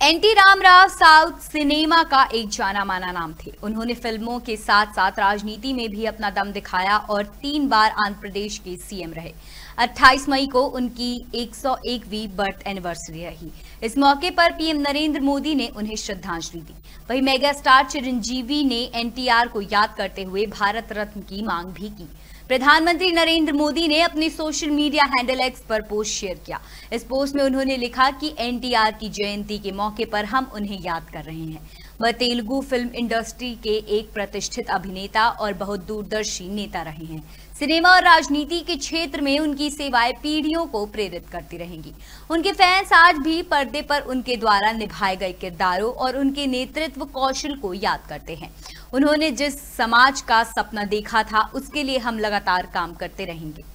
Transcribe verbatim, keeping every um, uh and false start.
N t Rama Rao south cinema का एक जाना माना नाम थे। उन्होंने फिल्मों के साथ साथ राजनीति में भी अपना दम दिखाया और तीन बार आंध्र प्रदेश के सीएम रहे। अट्ठाईस मई को उनकी एक सौ एकवीं बर्थ एनिवर्सरी रही। इस मौके पर पीएम नरेंद्र मोदी ने उन्हें श्रद्धांजलि दी। वहीं मेगा स्टार चिरंजीवी ने एनटीआर को याद करते हुए भारत रत्न की मांग भी की। प्रधानमंत्री नरेंद्र मोदी ने अपने सोशल मीडिया हैंडल एक्स पर पोस्ट शेयर किया। इस पोस्ट में उन्होंने लिखा कि एनटीआर की जयंती के मौके पर हम उन्हें याद कर रहे हैं। वह तेलुगु फिल्म इंडस्ट्री के एक प्रतिष्ठित अभिनेता और बहुत दूरदर्शी नेता रहे हैं। सिनेमा और राजनीति के क्षेत्र में उनकी सेवाएं पीढ़ियों को प्रेरित करती रहेंगी। उनके फैंस आज भी पर्दे पर उनके द्वारा निभाए गए किरदारों और उनके नेतृत्व कौशल को याद करते हैं। उन्होंने जिस समाज का सपना देखा था, उसके लिए हम लगातार काम करते रहेंगे।